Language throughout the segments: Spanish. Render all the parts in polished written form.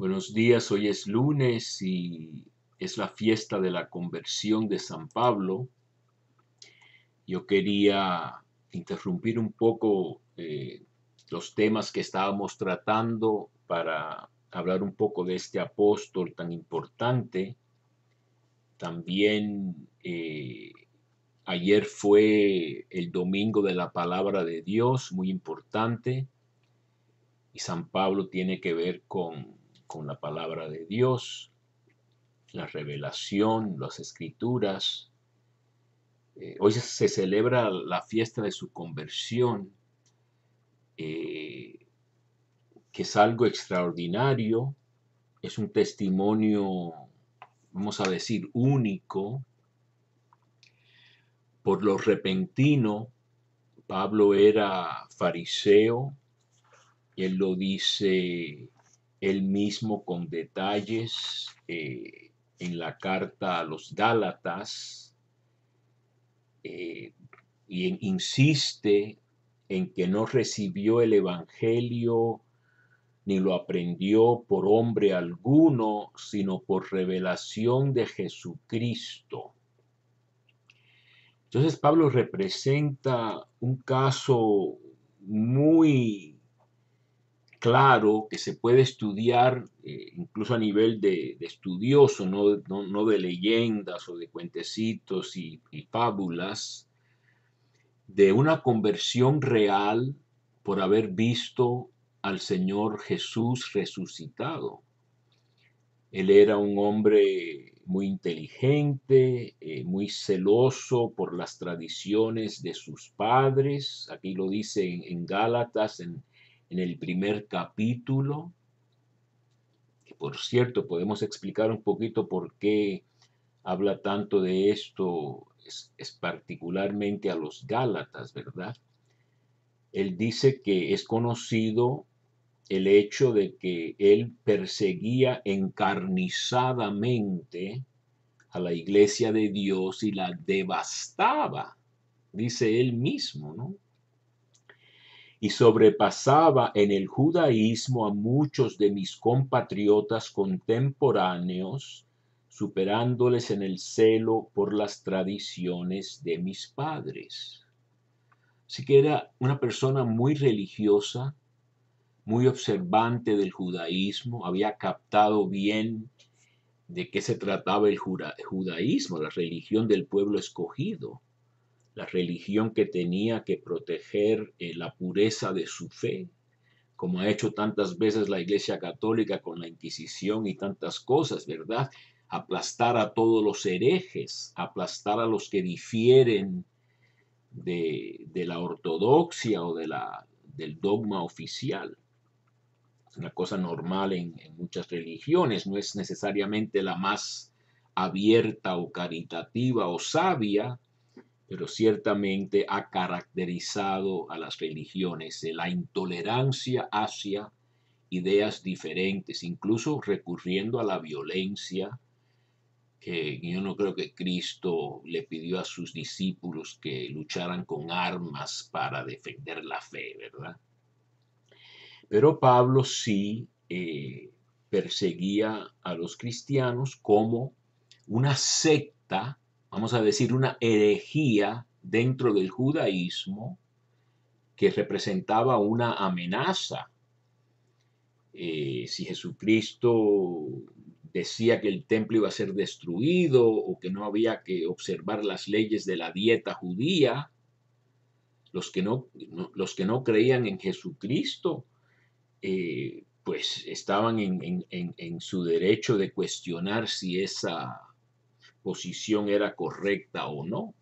Buenos días, hoy es lunes y es la fiesta de la conversión de San Pablo. Yo quería interrumpir un poco los temas que estábamos tratando para hablar un poco de este apóstol tan importante. También ayer fue el domingo de la palabra de Dios, muy importante, y San Pablo tiene que ver con la palabra de Dios, la revelación, las escrituras. Hoy se celebra la fiesta de su conversión, eh, que es algo extraordinario, es un testimonio, vamos a decir, único. Por lo repentino, Pablo era fariseo, él lo dice él mismo con detalles en la carta a los Gálatas. Y insiste en que no recibió el Evangelio ni lo aprendió por hombre alguno, sino por revelación de Jesucristo. Entonces Pablo representa un caso muy claro que se puede estudiar incluso a nivel de estudioso, no de leyendas o de cuentecitos y fábulas, de una conversión real por haber visto al Señor Jesús resucitado. Él era un hombre muy inteligente, muy celoso por las tradiciones de sus padres. Aquí lo dice en Gálatas, en el primer capítulo. Que por cierto, podemos explicar un poquito por qué habla tanto de esto, es particularmente a los Gálatas, ¿verdad? Él dice que es conocido el hecho de que él perseguía encarnizadamente a la iglesia de Dios y la devastaba, dice él mismo, ¿no? Y sobrepasaba en el judaísmo a muchos de mis compatriotas contemporáneos, superándoles en el celo por las tradiciones de mis padres. Así que era una persona muy religiosa, muy observante del judaísmo, había captado bien de qué se trataba el judaísmo, la religión del pueblo escogido, la religión que tenía que proteger la pureza de su fe, como ha hecho tantas veces la Iglesia Católica con la Inquisición y tantas cosas, ¿verdad? Aplastar a todos los herejes, aplastar a los que difieren de la ortodoxia o del dogma oficial. Es una cosa normal en muchas religiones, no es necesariamente la más abierta o caritativa o sabia, pero ciertamente ha caracterizado a las religiones la intolerancia hacia ideas diferentes, incluso recurriendo a la violencia, que yo no creo que Cristo le pidió a sus discípulos que lucharan con armas para defender la fe, ¿verdad? Pero Pablo sí perseguía a los cristianos como una secta, vamos a decir una herejía dentro del judaísmo que representaba una amenaza. Si Jesucristo decía que el templo iba a ser destruido o que no había que observar las leyes de la dieta judía, los que no creían en Jesucristo pues estaban en su derecho de cuestionar si esa posición era correcta o no.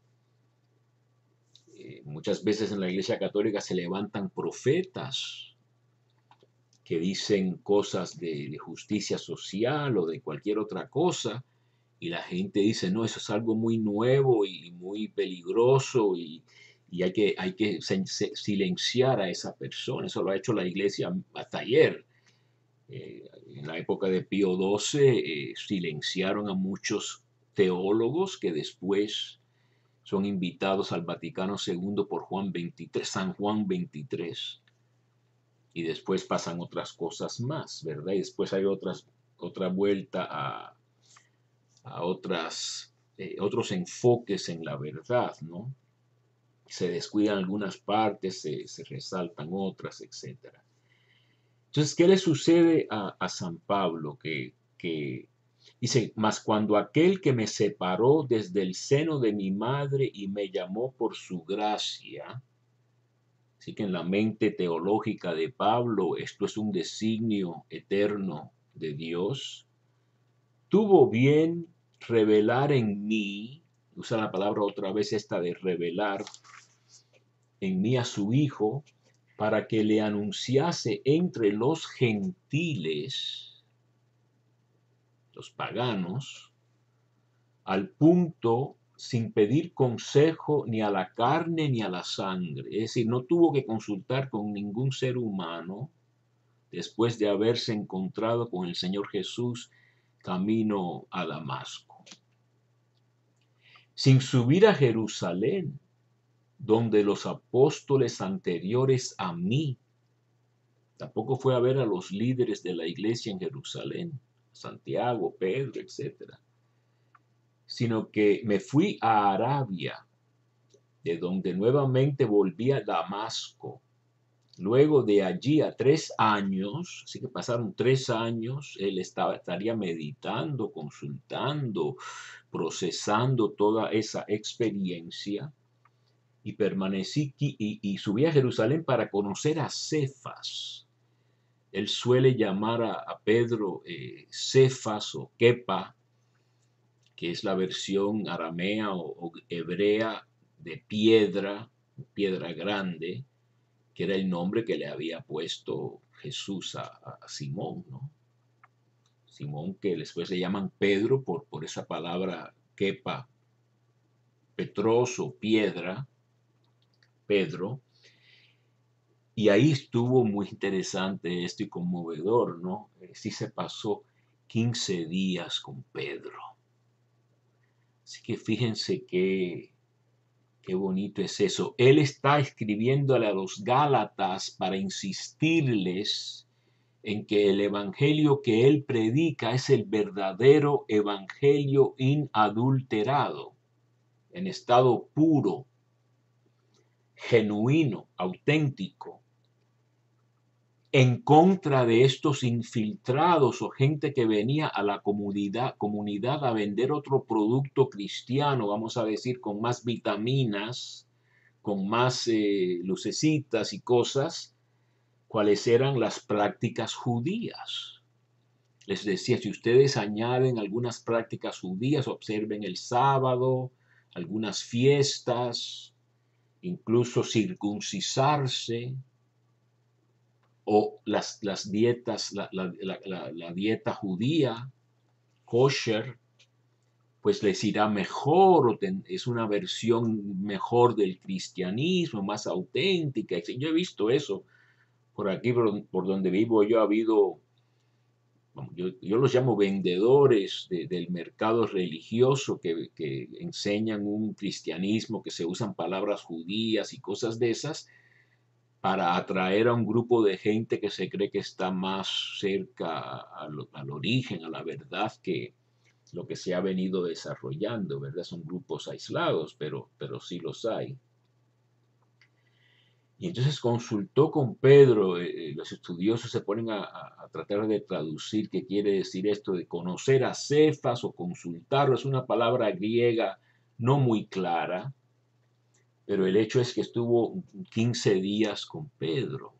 Muchas veces en la Iglesia Católica se levantan profetas que dicen cosas de justicia social o de cualquier otra cosa, y la gente dice, no, eso es algo muy nuevo y muy peligroso y hay que silenciar a esa persona. Eso lo ha hecho la Iglesia hasta ayer. En la época de Pío XII silenciaron a muchos teólogos que después son invitados al Vaticano II por San Juan XXIII. y después pasan otras cosas más, ¿verdad? Y después hay otra vuelta a otros enfoques en la verdad, ¿no? Se descuidan algunas partes, se resaltan otras, etc. Entonces, ¿qué le sucede a San Pablo? Que dice, mas cuando aquel que me separó desde el seno de mi madre y me llamó por su gracia, así que en la mente teológica de Pablo, esto es un designio eterno de Dios, tuvo bien revelar en mí, usa la palabra otra vez esta de revelar, en mí a su Hijo, para que le anunciase entre los gentiles, los paganos, al punto sin pedir consejo ni a la carne ni a la sangre. Es decir, no tuvo que consultar con ningún ser humano después de haberse encontrado con el Señor Jesús camino a Damasco. Sin subir a Jerusalén, donde los apóstoles anteriores a mí, tampoco fue a ver a los líderes de la iglesia en Jerusalén, Santiago, Pedro, etc., sino que me fui a Arabia, de donde nuevamente volví a Damasco. Luego de allí a 3 años, así que pasaron 3 años, él estaría meditando, consultando, procesando toda esa experiencia, y permanecí y subí a Jerusalén para conocer a Cefas. Él suele llamar a Pedro Cefas o Kepa, que es la versión aramea o hebrea de piedra grande, que era el nombre que le había puesto Jesús a Simón, ¿no? Simón, que después le llaman Pedro por esa palabra Kepa, Petros o piedra, Pedro. Y ahí estuvo muy interesante esto y conmovedor, ¿no? Sí se pasó 15 días con Pedro. Así que fíjense qué bonito es eso. Él está escribiéndole a los Gálatas para insistirles en que el evangelio que él predica es el verdadero evangelio inadulterado, en estado puro, genuino, auténtico, en contra de estos infiltrados o gente que venía a la comunidad a vender otro producto cristiano, vamos a decir, con más vitaminas, con más lucecitas y cosas, cuáles eran las prácticas judías. Les decía, si ustedes añaden algunas prácticas judías, observen el sábado, algunas fiestas, incluso circuncisarse, o las dietas, la dieta judía, kosher, pues les irá mejor, es una versión mejor del cristianismo, más auténtica. Yo he visto eso por aquí, por donde vivo. Yo ha habido, yo los llamo vendedores del mercado religioso que enseñan un cristianismo, que se usan palabras judías y cosas de esas, para atraer a un grupo de gente que se cree que está más cerca al origen, a la verdad, que lo que se ha venido desarrollando, ¿verdad? Son grupos aislados, pero sí los hay. Y entonces consultó con Pedro, los estudiosos se ponen a tratar de traducir qué quiere decir esto de conocer a Cefas o consultarlo, es una palabra griega no muy clara, pero el hecho es que estuvo 15 días con Pedro.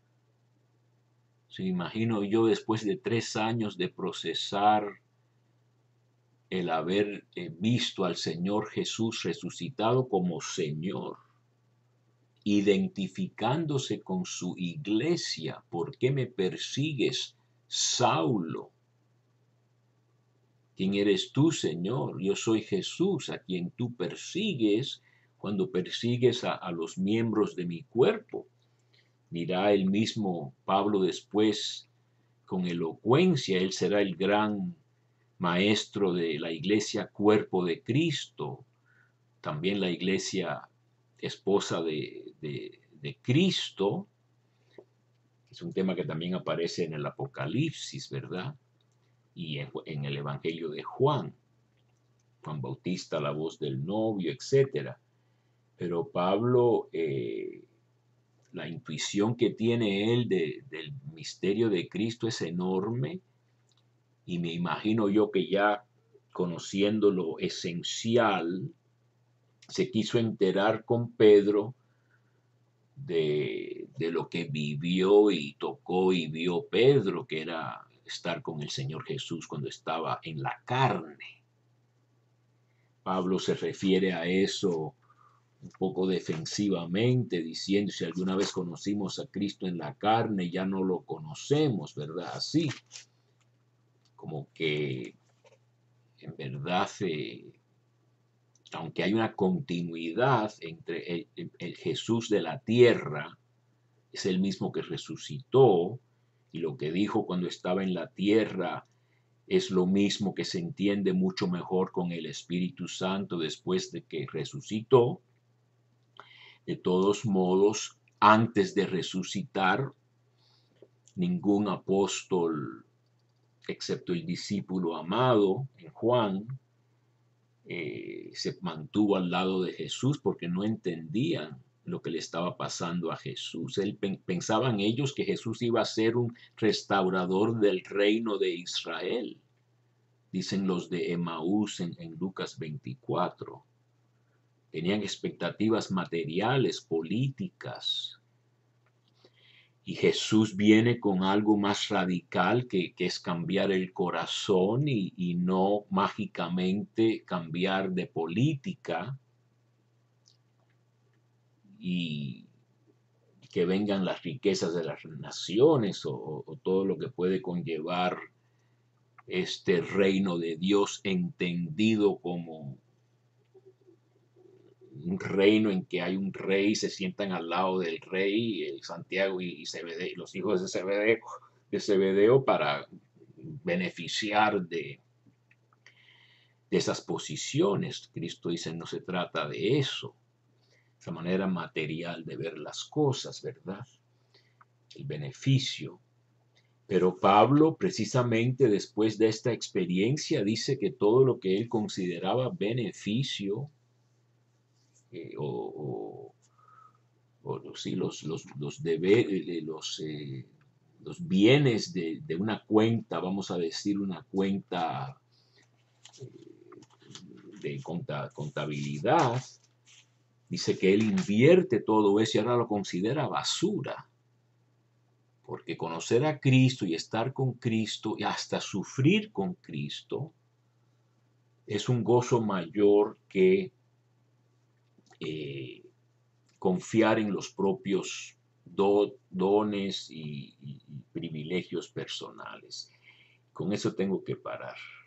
Se imagino yo después de 3 años de procesar el haber visto al Señor Jesús resucitado como Señor, identificándose con su iglesia. ¿Por qué me persigues, Saulo? ¿Quién eres tú, Señor? Yo soy Jesús, a quien tú persigues cuando persigues a los miembros de mi cuerpo. Dirá el mismo Pablo después con elocuencia, él será el gran maestro de la iglesia cuerpo de Cristo, también la iglesia esposa de Cristo, Es un tema que también aparece en el Apocalipsis, ¿verdad? Y en el Evangelio de Juan. Juan Bautista, la voz del novio, etcétera. Pero Pablo, la intuición que tiene él del misterio de Cristo es enorme, y me imagino yo que ya conociendo lo esencial, se quiso enterar con Pedro de lo que vivió y tocó y vio Pedro, que era estar con el Señor Jesús cuando estaba en la carne. Pablo se refiere a eso un poco defensivamente, diciendo: si alguna vez conocimos a Cristo en la carne, ya no lo conocemos, ¿verdad? Así, como que en verdad, aunque hay una continuidad entre el Jesús de la tierra, es el mismo que resucitó, y lo que dijo cuando estaba en la tierra es lo mismo que se entiende mucho mejor con el Espíritu Santo después de que resucitó. De todos modos, antes de resucitar, ningún apóstol, excepto el discípulo amado en Juan, se mantuvo al lado de Jesús, porque no entendían lo que le estaba pasando a Jesús. Pensaban ellos que Jesús iba a ser un restaurador del reino de Israel, dicen los de Emaús en Lucas 24. Tenían expectativas materiales, políticas. Y Jesús viene con algo más radical, que es cambiar el corazón, y no mágicamente cambiar de política y que vengan las riquezas de las naciones, o todo lo que puede conllevar este reino de Dios entendido como un reino en que hay un rey, se sientan al lado del rey, Santiago y Zebedeo, los hijos de Zebedeo, para beneficiar de esas posiciones. Cristo dice: no se trata de eso, esa manera material de ver las cosas, ¿verdad? El beneficio. Pero Pablo, precisamente después de esta experiencia, dice que todo lo que él consideraba beneficio, sí, los bienes de una cuenta, vamos a decir una cuenta de contabilidad, dice que él invierte todo eso y ahora lo considera basura. Porque conocer a Cristo y estar con Cristo y hasta sufrir con Cristo es un gozo mayor que confiar en los propios dones y privilegios personales. Con eso tengo que parar.